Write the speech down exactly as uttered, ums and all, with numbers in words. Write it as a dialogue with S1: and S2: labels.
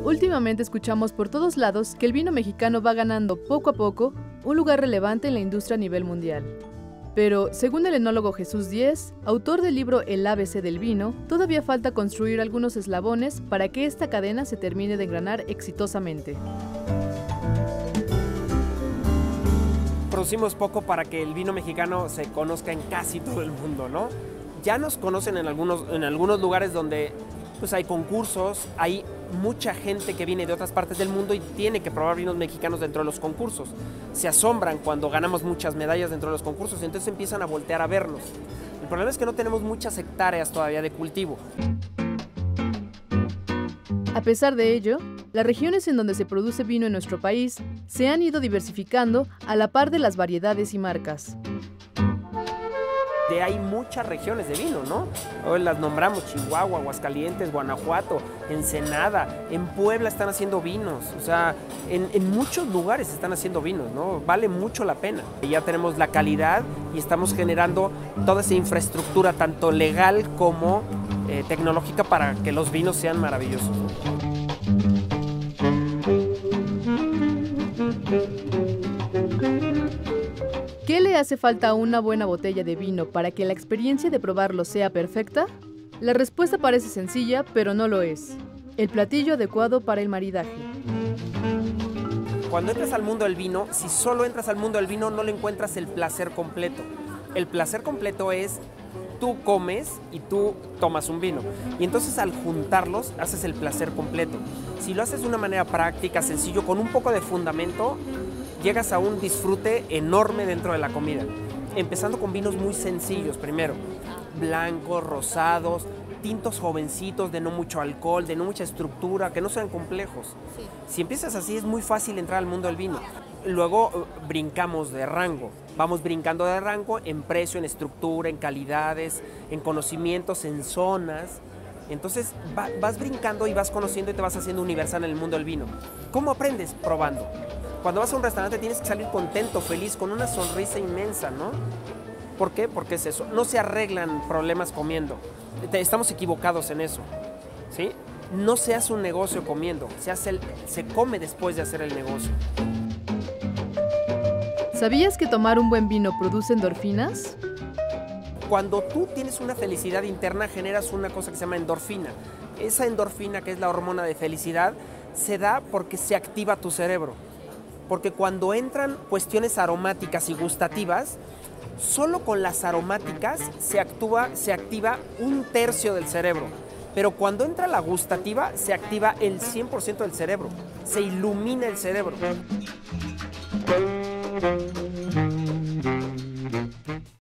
S1: Últimamente escuchamos por todos lados que el vino mexicano va ganando poco a poco un lugar relevante en la industria a nivel mundial. Pero, según el enólogo Jesús Díez, autor del libro El A B C del vino, todavía falta construir algunos eslabones para que esta cadena se termine de engranar exitosamente.
S2: Producimos poco para que el vino mexicano se conozca en casi todo el mundo, ¿no? Ya nos conocen en algunos, en algunos lugares donde pues, hay concursos, hay mucha gente que viene de otras partes del mundo y tiene que probar vinos mexicanos dentro de los concursos. Se asombran cuando ganamos muchas medallas dentro de los concursos y entonces empiezan a voltear a vernos. El problema es que no tenemos muchas hectáreas todavía de cultivo.
S1: A pesar de ello, las regiones en donde se produce vino en nuestro país se han ido diversificando a la par de las variedades y marcas.
S2: De hay muchas regiones de vino, ¿no? Hoy las nombramos: Chihuahua, Aguascalientes, Guanajuato, Ensenada, en Puebla están haciendo vinos, o sea, en, en muchos lugares están haciendo vinos, ¿no? Vale mucho la pena. Y ya tenemos la calidad y estamos generando toda esa infraestructura, tanto legal como eh, tecnológica, para que los vinos sean maravillosos.
S1: ¿Qué le hace falta a una buena botella de vino para que la experiencia de probarlo sea perfecta? La respuesta parece sencilla, pero no lo es. El platillo adecuado para el maridaje.
S2: Cuando entras al mundo del vino, si solo entras al mundo del vino, no le encuentras el placer completo. El placer completo es: tú comes y tú tomas un vino. Y entonces al juntarlos, haces el placer completo. Si lo haces de una manera práctica, sencillo, con un poco de fundamento, llegas a un disfrute enorme dentro de la comida. Empezando con vinos muy sencillos primero. Blancos, rosados, tintos jovencitos, de no mucho alcohol, de no mucha estructura, que no sean complejos. Sí. Si empiezas así, es muy fácil entrar al mundo del vino. Luego brincamos de rango. Vamos brincando de rango en precio, en estructura, en calidades, en conocimientos, en zonas. Entonces va, vas brincando y vas conociendo y te vas haciendo universal en el mundo del vino. ¿Cómo aprendes? Probando. Cuando vas a un restaurante tienes que salir contento, feliz, con una sonrisa inmensa, ¿no? ¿Por qué? Porque es eso. No se arreglan problemas comiendo. Estamos equivocados en eso, ¿sí? No se hace un negocio comiendo, se, hace el, se come después de hacer el negocio.
S1: ¿Sabías que tomar un buen vino produce endorfinas?
S2: Cuando tú tienes una felicidad interna, generas una cosa que se llama endorfina. Esa endorfina, que es la hormona de felicidad, se da porque se activa tu cerebro. Porque cuando entran cuestiones aromáticas y gustativas, solo con las aromáticas se, actúa, se activa un tercio del cerebro. Pero cuando entra la gustativa, se activa el cien por ciento del cerebro. Se ilumina el cerebro.